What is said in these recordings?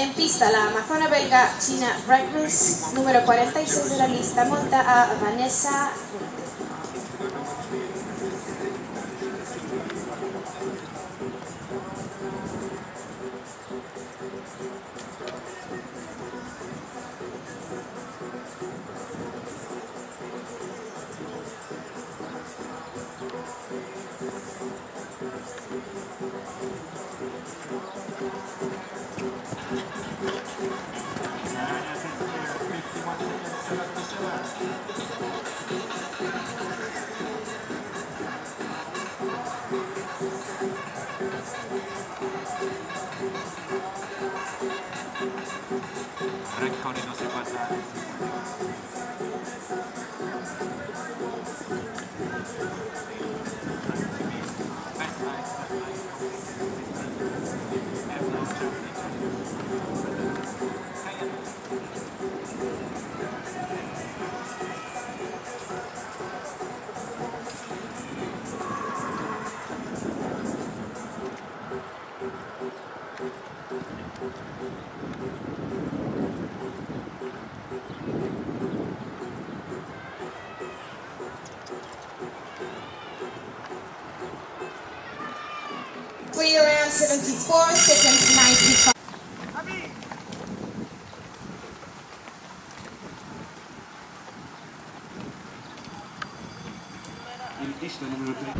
En pista, la amazona belga Gina Brightmans, número 46 de la lista, monta a Vanessa. Reconi no se pasa. Free around 74 seconds, 95. Il disco numero 3.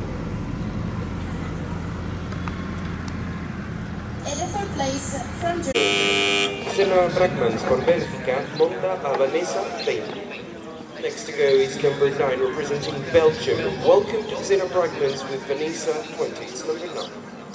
In the third place from Gina Brightmans von Bélgica monta a Vanessa Bailey. Next to go is number 9 representing Belgium. Welcome to Gina Brightmans with Vanessa 20. It's number 9.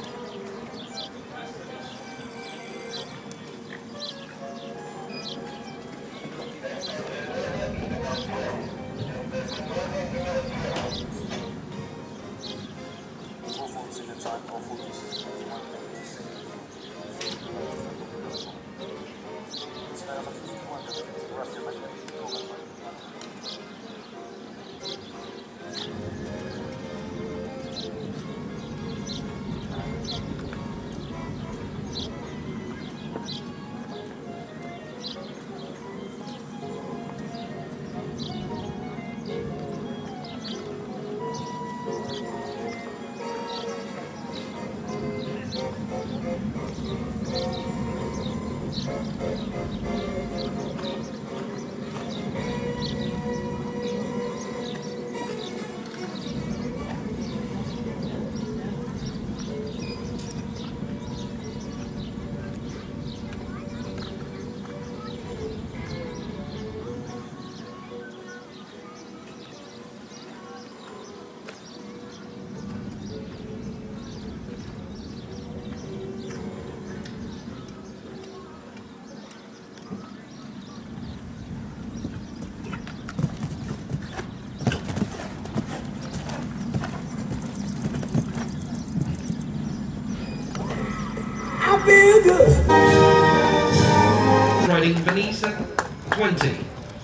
Riding Vanessa 20.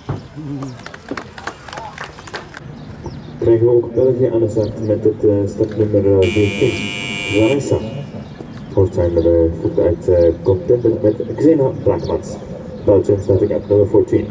Krijgen we ook België aan de start met het startnummer 14. Vanessa wordt zijn voet uit contender met Gina Brightmans. Belgium starting at number 14.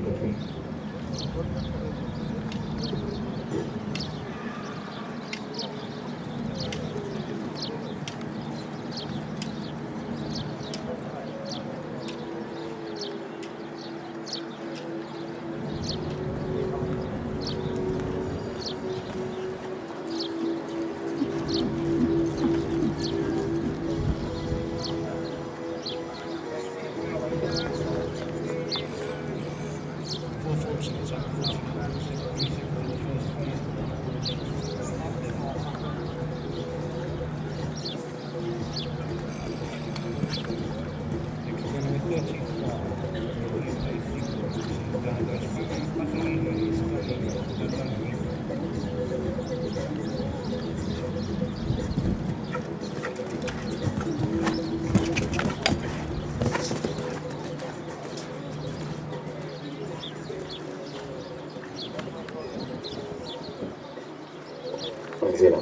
Zeeland.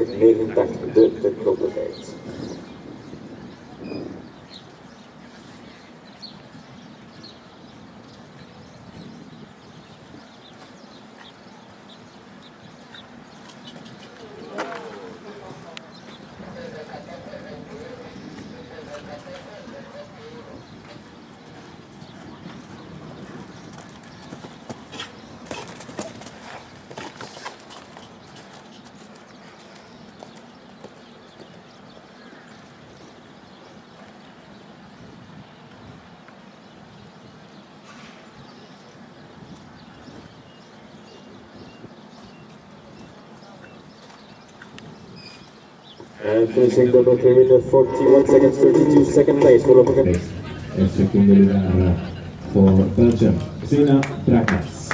36-89 de kloppigheid. And finishing double perimeter, 41 seconds, 32 second place for Lopagan. El segundo lugar for Belgium, Xena Brakmans.